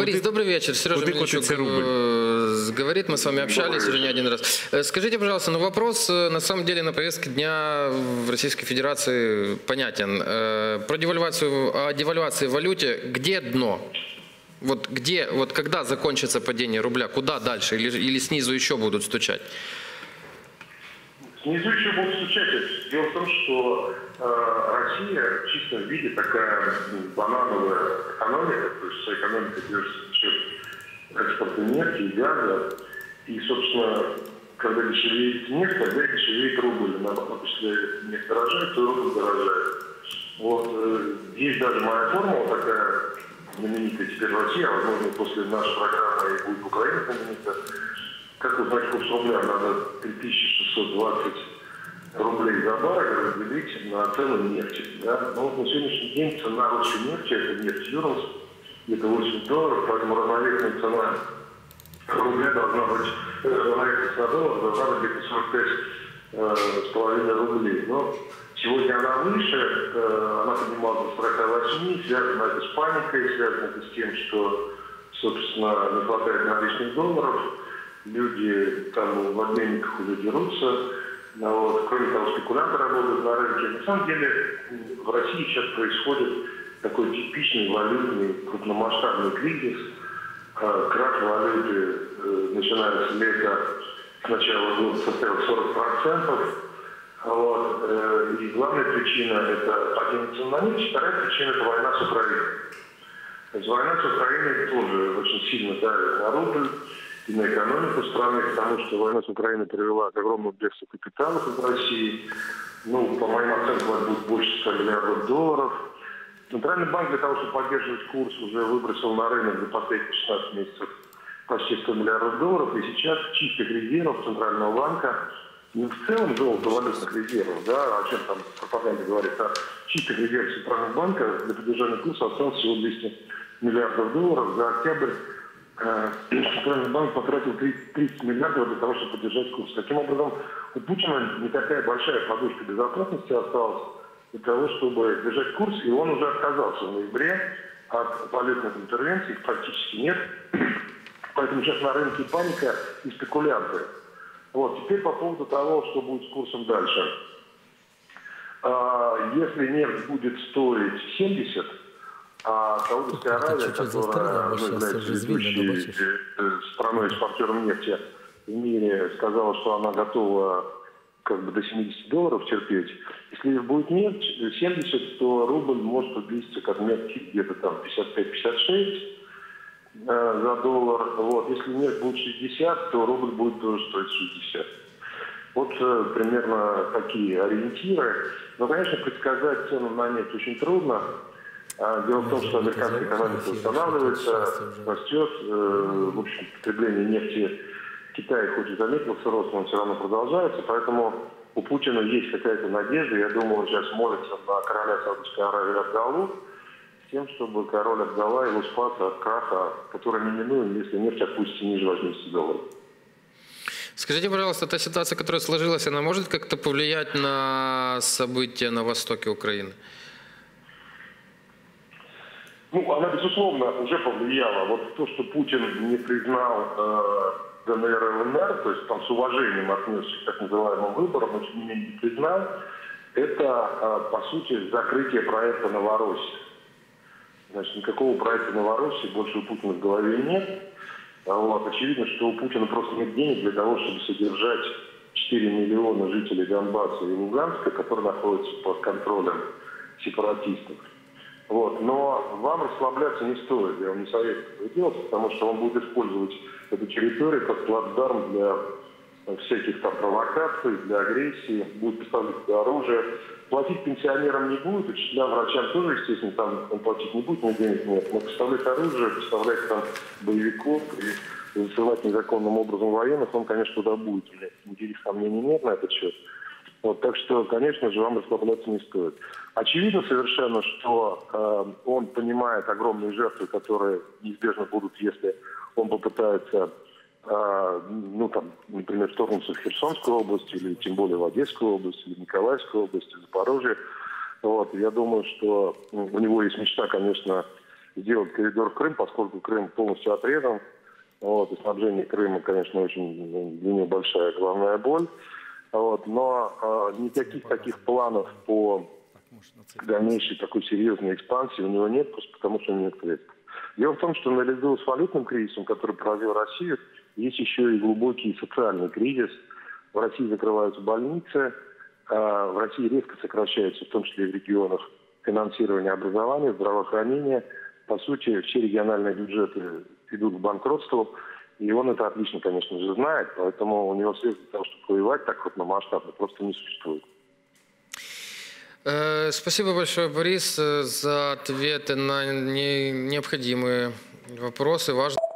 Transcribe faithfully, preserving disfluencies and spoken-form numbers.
Борис, добрый вечер. Сережа Мельничук говорит, мы с вами общались уже не один раз. Скажите, пожалуйста, ну вопрос на самом деле на повестке дня в Российской Федерации понятен. Про девальвацию, о девальвации в валюте, где дно? Вот где, вот когда закончится падение рубля, куда дальше? Или, или снизу еще будут стучать? Снизу еще будут стучать. Дело в том, что э, Россия в чистом виде такая ну, банановая экономика, то есть вся экономика держится за счет экспорта нефти и газа. И, собственно, когда дешевеет нефть, тогда и дешевеет рубль. Наоборот, если нефть дорожает, то рубль дорожает. Вот, э, есть даже моя формула такая знаменитая теперь в России, а возможно после нашей программы и будет в Украине знаменита. Как узнать курс рубля? Надо три тысячи шестьсот двадцать рублей за баррель разделить на цену нефти. Да? Но вот на сегодняшний день цена русской нефти, это нефть Юранс, где-то восемьдесят долларов, поэтому равновесная цена рубля должна быть, равновесная цена доллара должна быть где-то сорок пять с половиной рублей. Но сегодня она выше, она поднималась до сорока восьми, связано это с паникой, связано это с тем, что, собственно, не хватает наличных долларов. Люди там в обменниках уже дерутся. Вот. Кроме того, спекулянты работают на рынке. На самом деле в России сейчас происходит такой типичный валютный крупномасштабный кризис. Крах валюты, начиная с лета, с начала года составил сорок процентов. Вот. И главная причина – это падение цен на нефть, вторая причина – это война с Украиной. То есть война с Украиной тоже очень сильно давит на рубль и на экономику страны, потому что война с Украиной привела к огромному бегству капиталов из России. Ну, по моим оценкам, это будет больше ста миллиардов долларов. Центральный банк для того, чтобы поддерживать курс, уже выбросил на рынок за последние шестнадцать месяцев почти сто миллиардов долларов. И сейчас чистых резервов Центрального банка, не в целом золото-валютных резервов, да, о чем там пропаганда говорит, а чистых резервов Центрального банка для поддержания курса осталось всего двести миллиардов долларов. За октябрь Центральный банк потратил тридцать миллиардов для того, чтобы поддержать курс. Таким образом, у Путина не такая большая подушка безопасности осталась для того, чтобы держать курс, и он уже отказался в ноябре от валютных интервенций, их практически нет. Поэтому сейчас на рынке паника и спекулянты. Вот. Теперь по поводу того, что будет с курсом дальше. Если нефть будет стоить семьдесят, а Саудовская Аравия, которая является ведущей страной-экспортером нефти в мире, сказала, что она готова как бы до семидесяти долларов терпеть. Если будет нефть семьдесят, то рубль может приблизиться к отметке где-то там пятьдесят пять — пятьдесят шесть э, за доллар. Вот. Если нефть будет шестьдесят, то рубль будет тоже стоить шестьдесят. Вот э, примерно такие ориентиры. Но, конечно, предсказать цену на нефть очень трудно. Дело в том, что американская экономика восстанавливается, растет. В общем, потребление нефти в Китае хоть и замедлился рост, но он все равно продолжается. Поэтому у Путина есть какая-то надежда. Я думаю, он сейчас молится на короля Саудовской Аравии Абдаллу, с тем, чтобы король Абдалла его спас от краха, который неминуем, если нефть опустится ниже восьмидесяти долларов. Скажите, пожалуйста, та ситуация, которая сложилась, она может как-то повлиять на события на востоке Украины? Ну, она, безусловно, уже повлияла. Вот то, что Путин не признал э, ДНР и ЛНР, то есть там с уважением отнесся к так называемым выборам, но тем не менее не признал, это, э, по сути, закрытие проекта «Новороссия». Значит, никакого проекта «Новороссии» больше у Путина в голове нет. Вот. Очевидно, что у Путина просто нет денег для того, чтобы содержать четыре миллиона жителей Донбасса и Луганска, которые находятся под контролем сепаратистов. Вот. Но вам расслабляться не стоит, я вам не советую это делать, потому что он будет использовать эту территорию как плацдарм для всяких там провокаций, для агрессии, будет поставлять это оружие. Платить пенсионерам не будет, учителям, врачам тоже, естественно, там он платить не будет, но денег нет. Но поставлять оружие, поставлять там боевиков и засылать незаконным образом военных, он, конечно, туда будет. Никаких сомнений нет на этот счет. Вот, так что, конечно же, вам расслабляться не стоит. Очевидно совершенно, что э, он понимает огромные жертвы, которые неизбежно будут, если он попытается, э, ну, там, например, вторгнуться в Херсонскую область, или тем более в Одесскую область, или в Николаевскую область, в Запорожье. Вот, я думаю, что у него есть мечта, конечно, сделать коридор в Крым, поскольку Крым полностью отрезан. Вот, и снабжение Крыма, конечно, очень для него большая головная боль. Вот, но э, никаких таких планов по дальнейшей такой серьезной экспансии у него нет, просто потому что у него нет средств. Дело в том, что наряду с валютным кризисом, который поразил Россию, есть еще и глубокий социальный кризис. В России закрываются больницы, в России резко сокращается, в том числе и в регионах, финансирование образования, здравоохранения. По сути, все региональные бюджеты идут к банкротству, и он это отлично, конечно же, знает, поэтому у него средств для того, чтобы воевать так крупномасштабно, просто не существует. Спасибо большое, Борис, за ответы на необходимые вопросы. Важно.